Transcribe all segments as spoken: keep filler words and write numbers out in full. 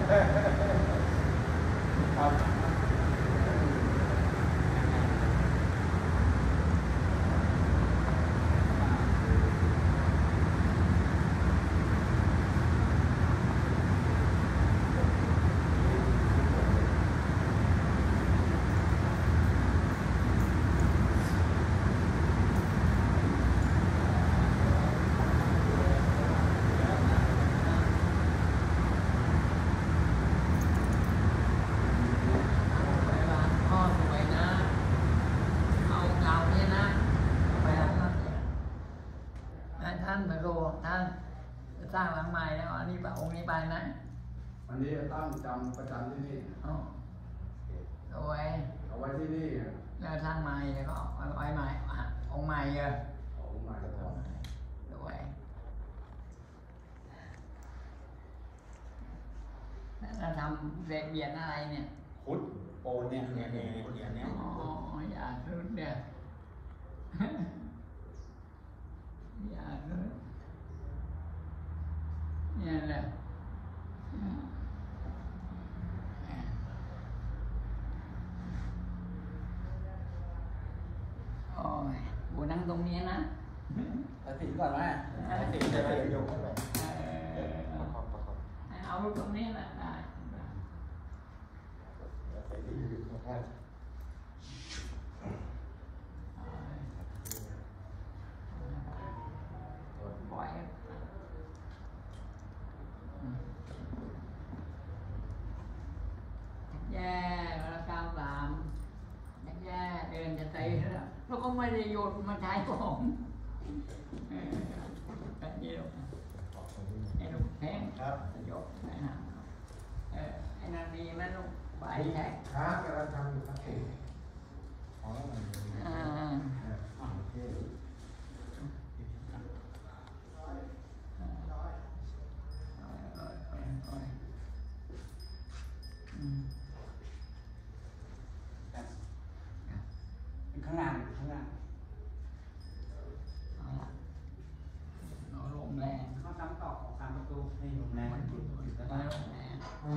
ครับสร้างหลังใหม่แล้วอันนี้ปะองค์นี้ไปนะอันนี้ตั้งจำประจำที่นี่อ๋อเอาไว้เอาไว้ที่นี่แล้วสร้างใหม่แล้วก็เอาไว้ใหม่องค์ใหม่เยอะองค์ใหม่ก็ทำเอาไว้แล้วทำเบียดเบียนอะไรเนี่ยคุดโอนเนี่ยเนี่ยเนี่ยเนี่ยเนี่ยอ๋ออย่าสุดเนี่ยอย่าสุดเนี่ยแหละโอ้ยกูนั่งตรงนี้นะไปติดก่อนไหมไปติดจะไปยกไปประคองประคองเอาตรงนี้แหละได้ไปติดอยู่ข้างปล่อยแย่แล้วก้าวสามแย่เดินจะเตะแล้วแล้วก็ไม่ได้โยนมาใช้ของแบบนี้ลูกไอ้ลูกแพงครับโยนไปหาเออไอ้นาดีมันลูกใบแท็กครับกำลังทำอยู่ครับอ๋ออ่าโอเคข้างล่างข้างล่างเอาลมแรงเขาทำต่อออกตามประตูให้ลมแรงแล้วลมแรง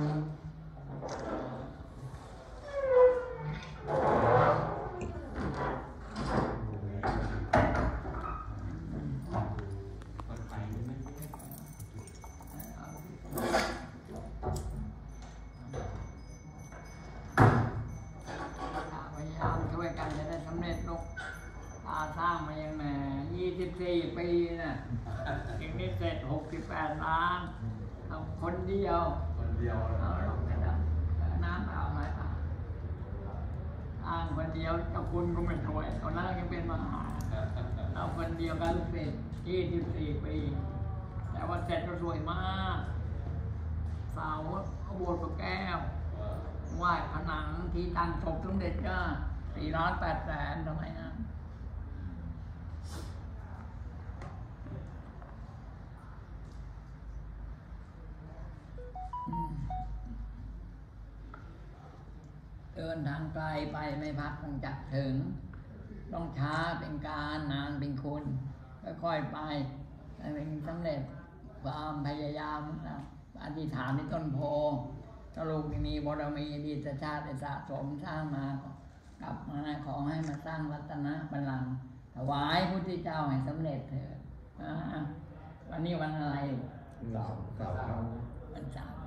สี่ปีนะอีกนิดเสร็จหกสิบแปดล้านเอาคนเดียวคนเดียวเอาลงกันนะน้ำเอาไหมอ่ะอ้างคนเดียวเจ้าคุณก็ไม่ช่วยตอนนั้นยังเป็นมหาเอาคนเดียวกันเสร็จยี่สิบสี่ปีแต่ว่าเสร็จก็สวยมากเสาโบสถ์พระแก้วไหว้ผนังที่ตั้งศพสมเด็จก็สี่ล้านแปดแสนทำไมนะเดินทางไกลไปไม่พักคงจักถึงต้องช้าเป็นการนานเป็นคุณค่อยๆไปให้เป็นสำเร็จความพยายามนะอธิษฐานในต้นโพถ้าลูกมีบารมีดีตชาติสะสมสร้างมากลับมาขอให้มาสร้างรัตนบัลลังก์ถวายพุทธเจ้าให้สำเร็จเถิดวันนี้วันอะไรเสาร์เสาร์วันเสาร์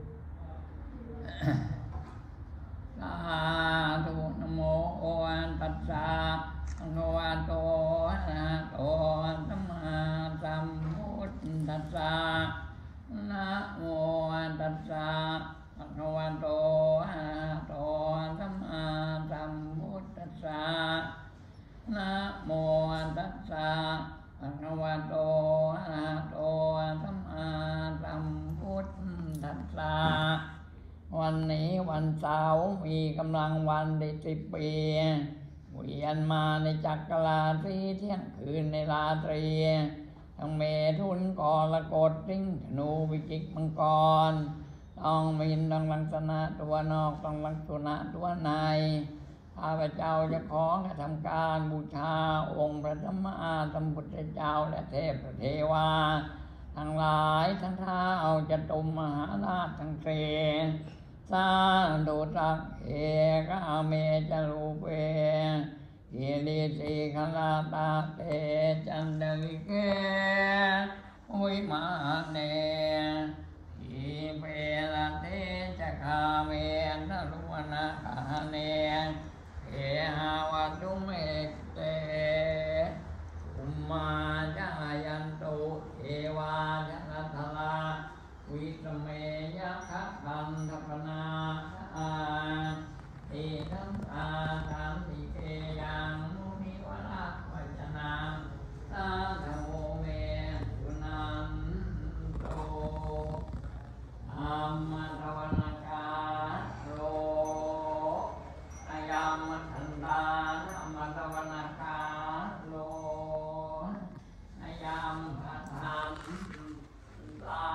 สาธุนะโมตัสสะภะคะวะโตอะระหะโตสัมมาสัมพุทธัสสะนะโมตัสสะภะคะวะโตอะระหะโตสัมมาสัมพุทธัสสะนะโมตัสสะภะคะวะโตอะระหะโตสัมมาสัมพุทธัสสะวันนี้วันเสาร์มีกำลังวันได้สิบปีเวียนมาในจักรราตรีเที่ยงคืนในราตรีทั้งเมถุนกรกฎสิงห์ธนูวิจิกมังกรต้องมีต้องลักษณะตัวนอกต้องลักษณะตัวในข้าพเจ้าจะขอกระทำการบูชาองค์พระสัมมาสัมพุทธเจ้าและเทพเทวาทั้งหลายทั้งเท้าจะตุมมหาราชทั้งเสสาธุสักเอกาเมจรูเปกิริสิขลาตาเตจันเดริเกวิมาเนอิเปรเตจะคาเมนรุวนาคาเนเอหาวัตุเมเตอุมมาจายันตุเอวายันทลาวิสเมยะคะคันทปนาอาอิทัมอาทัมติเกยังมุนิวราวัจนังสาธโมเมสุนันโตธัมมะทวนาคาโรอายัมมะทันตาธัมมะทวนาคาโรอายัมมะทันตา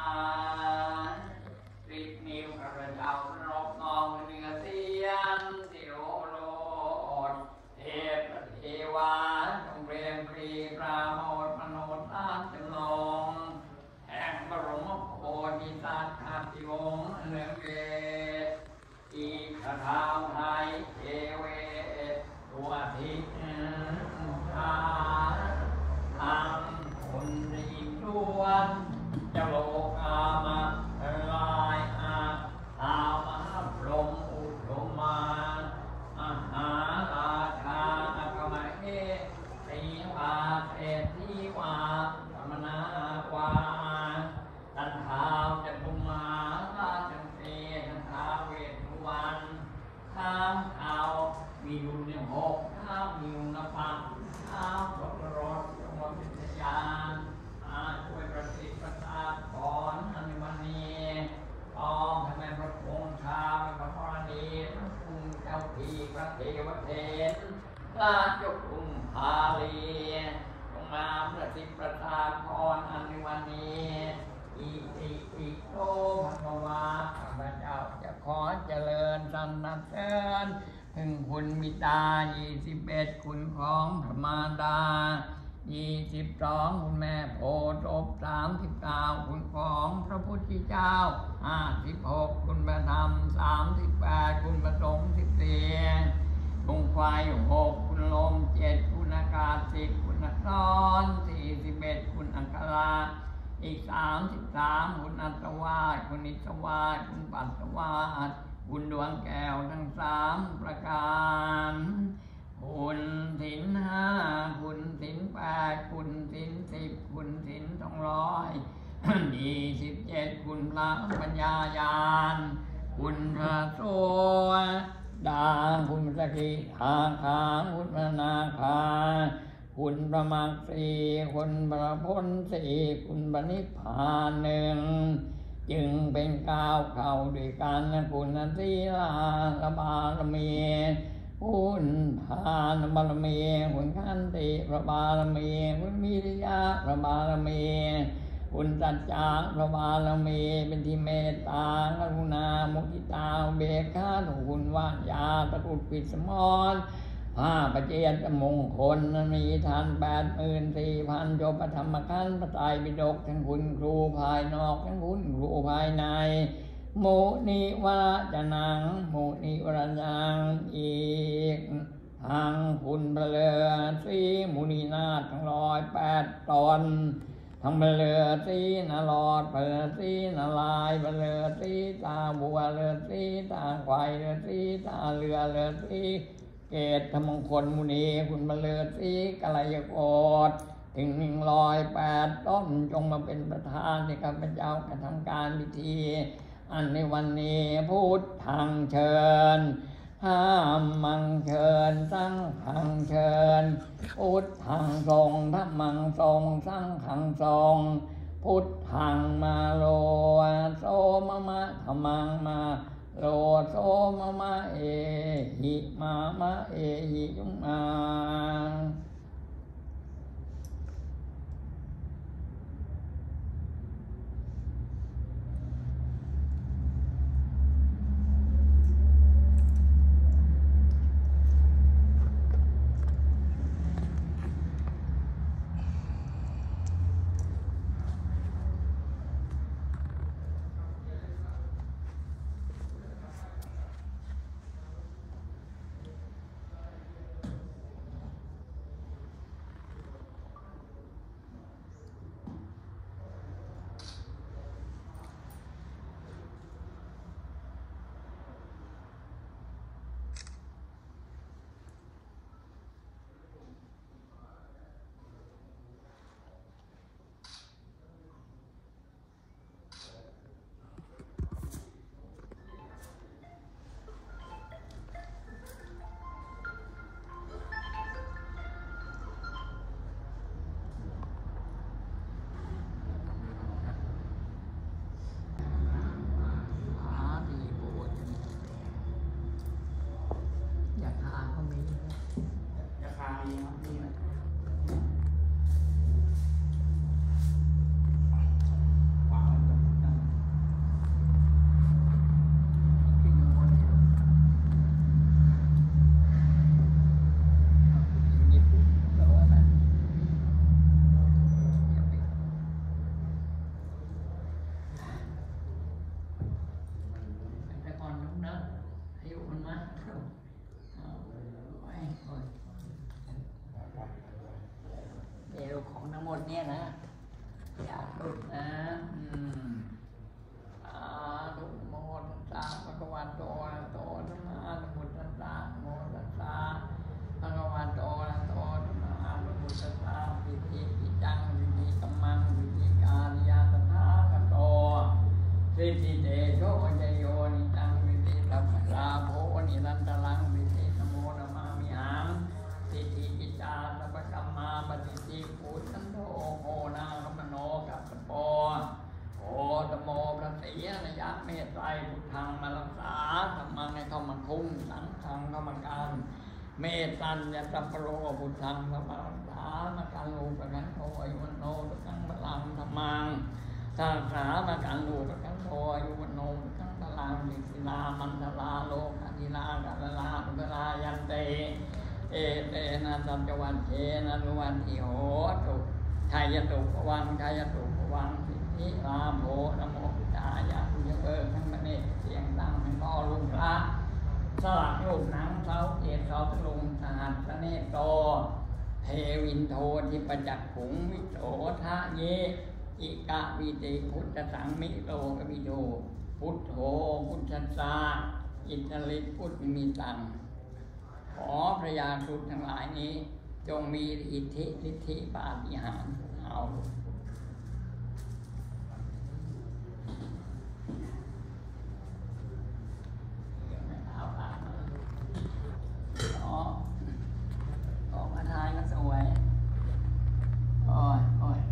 สิบนิ้วข้าพเจ้ารบงองเนื้อเสียงสิโอโลดเทพเทวาจงเรียงปรีปราโมทมโนตาจงลงแห่งบรมโพธิสัตว์ข้าพิวงศ์เนืองเกศอีกทาวไทยเทเวตัวทิศทาทางคนรีดวนจะโลกามาลายอาตามหาพรหมอุดมมาอาหาราชาอักมะเอสีวาเศรษฐีวาธรรมนาวาตันทาวจะตุมาราชังเตตันทาเวทุวันข้ามเอามีอยู่ในหกข้ามมีอยู่ในปังข้ามรถรถจงมาพิทยานอาช่วยประสิทธิ์ประสาทขอนอันวันนี้ต้องทำให้พระคงคาพระพรณีพระคุงเจ้าทีพระเทวเทนราชกรุงพาลีจงมาประสิทธิ์ประสาทขอนอันวันนี้อิติอิโตภะวาข้าพเจ้าจะขอเจริญสรรเสริญถึงคุณบิดายี่สิบเอ็ดคุณของพระมารดายี่สิบสองคุณแม่โพธิ์ศพสามสิบเก้าคุณของพระพุทธเจ้าห้าสิบหกคุณพระธรรมสามสิบแปดคุณพระสงฆ์สิบสี่คุณไฟหกคุณลมเจ็ดคุณอากาศสิบคุณนักร้อนสี่สิบเอ็ดคุณอังคาราอีกสามสิบสามคุณอัตวาคุณนิสวาคุณปัสสวาคุณดวงแก้วทั้งสามประการคุณศีลห้าคุณศีลแปดคุณศีลสิบคุณศีลสองร้อยยี่สิบเจ็ดคุณพระปัญญาญาณคุณพระโสดาคุณสกิทาคาคุณพระนาคาคุณพระมักสีคุณพระพ้นสีคุณพระนิพพานหนึ่งจึงเป็นก้าวเข้าด้วยกันคุณศีลาบารมีคุณทานบารมีคุณขันติพระบารมีคุณวิริยะพระบารมีคุณสัจจะพระบารมีเป็นที่เมตตากรุณามุทิตาเบกขาคุณวาญาตรุปิสมรผ้าประเจตมงคลมีทานแปดหมื่นสี่พันจบพระธรรมขันธ์พระไตรปิฎกทั้งคุณครูภายนอกทั้งคุณครูภายในโมนิวรจนังโมนิวรจังอีกทางคุณพระเลือสีมุนีนาถทั้งร้อยแปดตนทั้งพระเลือสีนาลอดพระเลือสีนาลายพระเลือสีตาบัวเลือสีตาควายเลือสีตาเรือเลือสีเกตธรรมงคลมุนีคุณพระเลือสีกัลยโกฏถึงหนึ่งร้อยแปดต้นจงมาเป็นประธานในข้าพเจ้ากระทำการพิธีอันในวันนี้พุทธังเชิญห้ามมังเชิญสังฆังเชิญพุทธังทรงธัมมังทรงสังฆังทรงพุทธังมาโลโสมะมะธัมมังมาโลโสมะมะเอหิมามะเอหิยุมาะโตอะระหะโตสัมมาสัมพุทธัสสะนะโมตัสสะภะคะวะโตอะระหะโตสัมมาสัมพุทธัสสะปิติปิจังปิติกัมมังปิติกาลิยาตถาคโตสิทธิเตโชยโยนิจังปิติสัพพะลาโภนิรันตรังปิตินะโมนะมามิหังสิทธิปิจาสัพพะกัมมาปฏิทิปุตตันโตโอนาคัมมโนกัปปโปโอตโมพระศรีอริยเมตไตรพุทธังมารักษาธรรมังให้เข้ามาคุ้มสังฆังเข้ามาการเมตตัญญะสัพพโรพุทธังเข้ามารักษามาการลูกกันโตอายุวันโนตุกังพลังธรรมังสาขามาการลูกกันโตอายุวันโนตุกังพลังดิสิลามันตลาโลกาธิลากาลลาปุตลายันเตเอเตนะตัจวันเทนะรุวันอิโหตุชายตุภวังชายตุภวังสิทธิลาโภนะโมพุทธายะพุทธเบิกทั้งมณีเสียงดังทั้งพ่อลุงพระสลักรูปหนังเสาเกศเสาตะลุงสหัสเนโตเทวินโททิปจักขุงวิโสทะเยอิกะวิติพุทธสังมิโตกวิโดพุทโธพุทธัสสะอิทธิฤทธิพุทธมีตังขอพระยาครุฑทั้งหลายนี้จงมีอิทธิฤทธิปาฏิหาริย์เอาเอาตามมาอ๋อออกมาทายก็สวยโอ้ยโอ้ย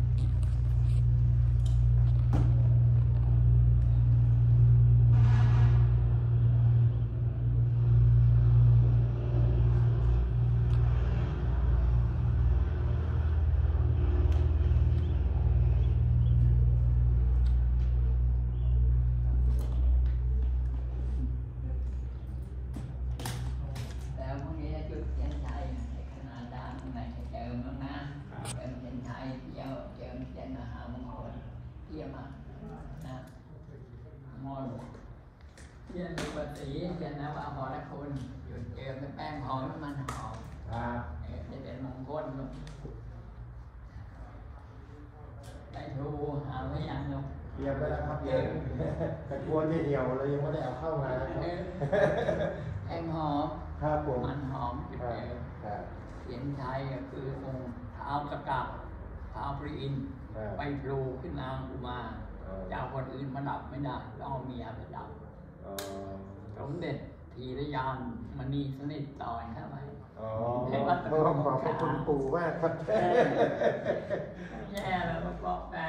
เยี่ยมดูปฏิเยี่ยมนะว่าหอละคุณหยุดเจิมแป้งหอมมันหอมจะเป็นมงคลไปดูหาไว้ยังลูกเตรียมไว้แล้วครับเตรียมแต่กลัวจะเหี่ยวเลยยังไม่ได้เอาเข้ามาครับแป้งหอมครับผมมันหอมจุดเจิมเขียนไทยก็คือองค์เท้าสกัดเท้าพระอินทร์ไปปลูกขึ้นนางอุมาเจ้าคนอื่นมาดับไม่ได้ต้องเอาเมียไปดับสมเด็จทีรยานมณีสนิทต่อยเข้าไปอ๋อเมื่อขอบพระคุณปู่มากครับแย่แล้วก็บอกแต่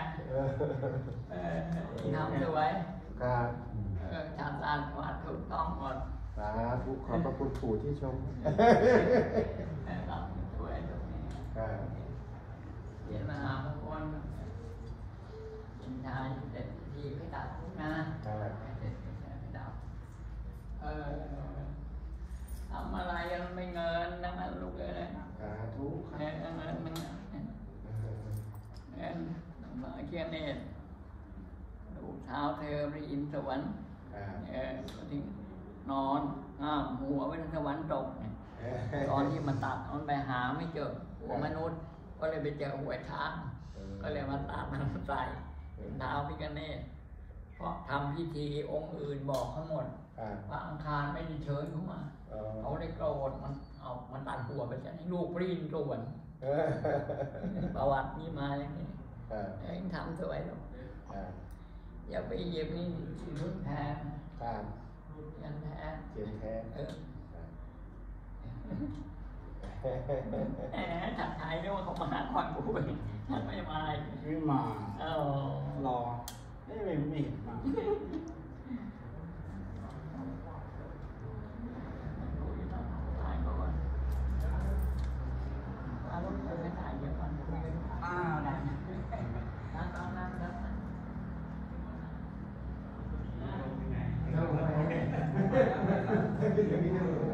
ทำสวยครับชาติศาสตร์วัดถูกต้องหมดสาธุขอบพระคุณปู่ที่ชมทำสวยตรงนี้เรียนมหามงคลเป็นชายเด็ดที่ไม่ดับนะเด็ดไม่ดับเออทำอะไรยังไม่เงินนั่งนั่งลูกเลยสาธุเงินเงินมันเงินมาเคียนเนตดูเท้าเธอไปอินสวรรค์เออทิ้งนอนห้ามหัวไว้ในสวรรค์ตกตอนที่มันตัดมันไปหาไม่เจอหัวมนุษย์ก็เลยไปเจอหัวช้างก็เลยมาตัดมันใส่เท้าพิฆเนศเพราะทำพิธีองค์อื่นบอกเขาหมดพระอังคารไม่ได้เชิญเขามาเขาได้โกรธมันเอามันตัดหัวไปจะให้ลูกปริ้นส่วนประวัตินี้มาอย่างนี้เองทำสวยหรอกอย่าไปเหยียบนี่ชีวิตแทนยันแท้เจียนแท้เออแหมถัดท้ายด้วยว่าเขามาหาความบุญท่านไม่มาไม่มาเออรอไม่ไม่ไม่เห็นมาอ่าได้นั่งนั่งนั่งนั่งนั่ง